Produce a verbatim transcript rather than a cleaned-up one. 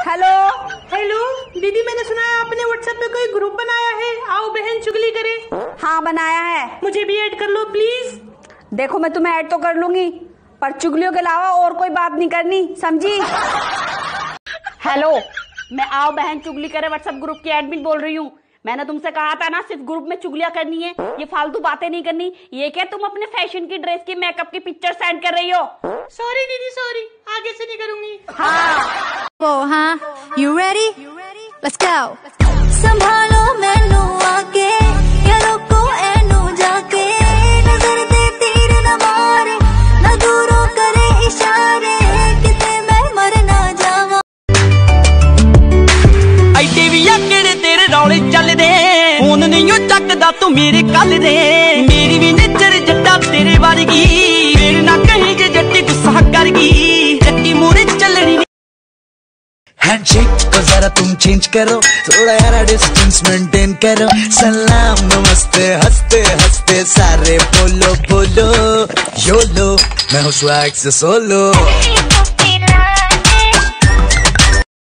Hello hello दीदी, मैंने सुना है आपने व्हाट्सएप पे कोई ग्रुप बनाया है, आओ बहन चुगली करे। हाँ बनाया है। मुझे भी ऐड कर लो प्लीज। देखो मैं तुम्हें ऐड तो कर लूंगी, पर चुगलियों के अलावा और कोई बात नहीं करनी, समझी? हेलो, मैं आओ बहन चुगली करे व्हाट्सएप ग्रुप की एडमिन बोल रही हूँ। मैंने तुमसे कहा था ना सिर्फ ग्रुप में चुगलियां करनी है, ये फालतू बातें नहीं करनी। ये क्या तुम अपने फैशन की, ड्रेस की, मेकअप की पिक्चर सेंड कर रही हो? सॉरी दीदी सॉरी, आगे से नहीं करूंगी। हाँ oh, हाँ you ready? Let's go. संभालो मैनू आके यारों को एनू जाके, नजर दे तीर न मारे, न दूरों करे इशारे, किते मैं मर ना जावा। ऐडे भी आकड़े तेरे रौले चलदे, फोन नहीं ओ चकदा तू मेरे कल दे। मेरी भी नजर जट्टा तेरे वर्गी, फिर ना कहीं जे जट्टी गुस्सा कर गई, जट्टी मोरे चलनी। हैंडशेक को जरा तुम चेंज करो, थोड़ा यार डिस्टेंस मेंटेन करो। सलाम नमस्ते हंसते हंसते सारे बोलो बोलो, योलो मैं हूँ स्वैग से सोलो।